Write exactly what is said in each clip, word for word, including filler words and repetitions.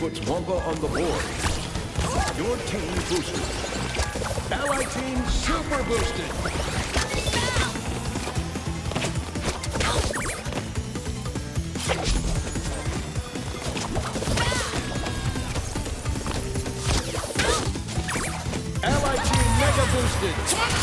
puts Wampa on the board. Your team boosted. Ally team super boosted. Ally team mega boosted.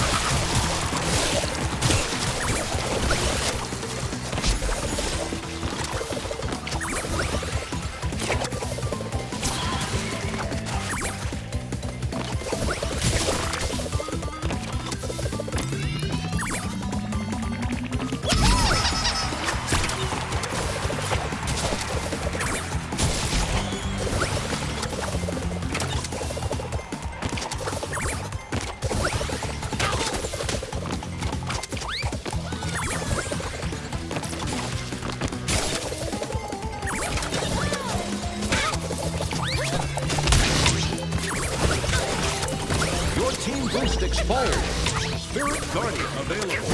Team boost expired. Spirit Guardian available.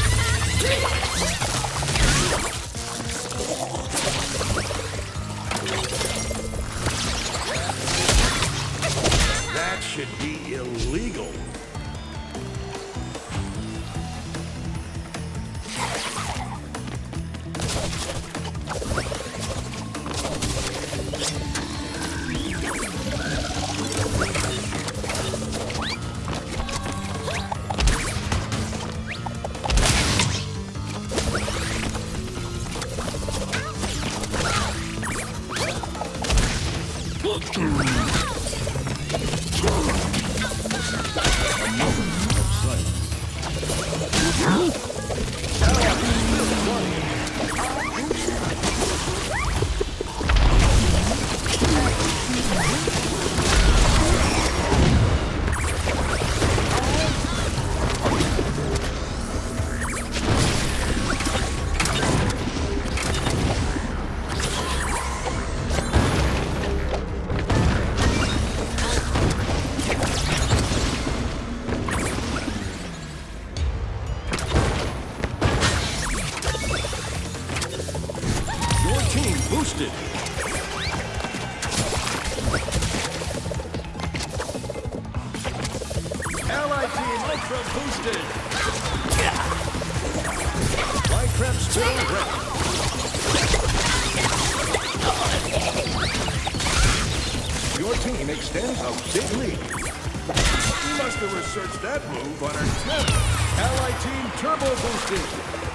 That should be illegal. Boosted. Ally team ultra boosted. Light trap still ready. Your team extends a big lead. You must have researched that move on our tenth. Ally team turbo boosted.